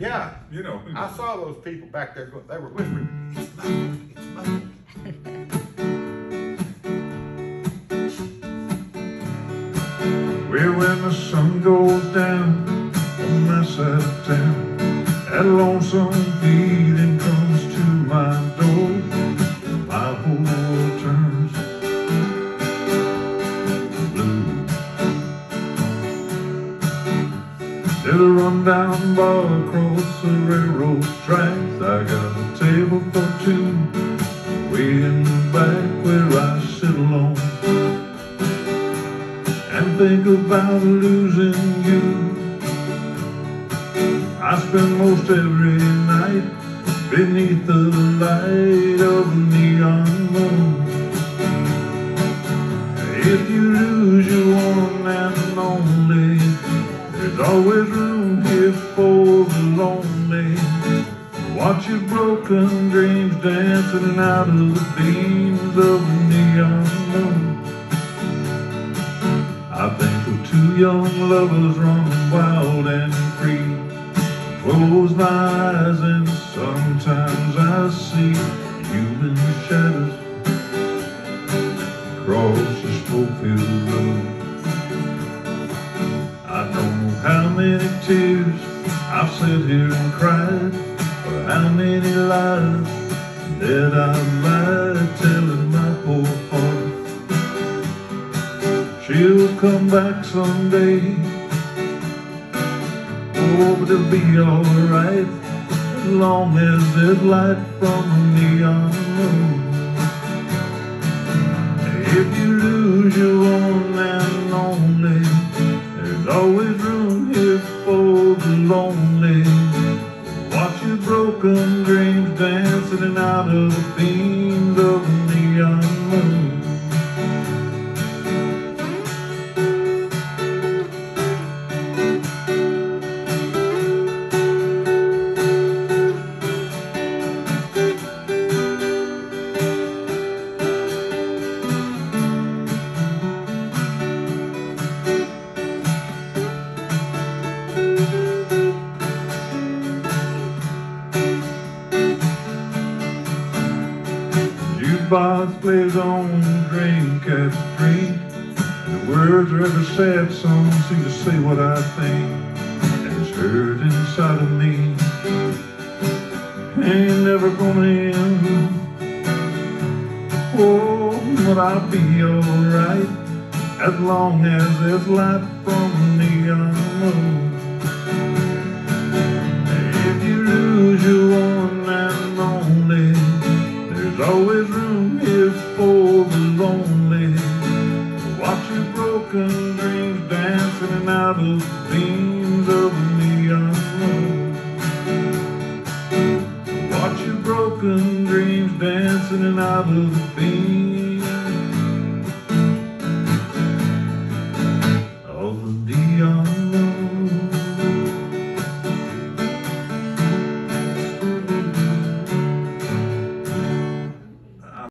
Yeah. You know. I saw those people back there. They were whispering, "It's mine, it's mine." Well, when the sun goes down on my side of town, that lonesome feeling comes to my door. My whole world turns blue. There's a rundown bar across the railroad tracks. I got a table for two way in the back where I sit alone and think about losing you. I spend most every night beneath the light of a neon moon. If you lose your one and only, there's always room here for the lonely. Watch your broken dreams dancing out of the beams of the neon moon. I think of two young lovers running wild and free. Close my eyes and sometimes I see you in the shadows across the smoke-filled road. I don't know how many tears I've sat here and cried, or how many lies that I've lied, telling my poor heart she'll come back someday. Oh, but it'll be alright as long as there's light from the neon moon. If you lose your one and only, there's always room here for the lonely. Watch your broken dreams dancing out of the beams of the neon moon. Jukebox plays on Dreamcatcher Street, and the words of every sad song seem to say what I think, and it's hurt inside of me. Ain't never gonna end. Oh, but I'll be alright as long as there's light from the neon moon. If you lose your one and only, there's always room here for the lonely. Watch your broken dreams dancing out of the beams of the neon moon. Watch your broken dreams dancing out of the beams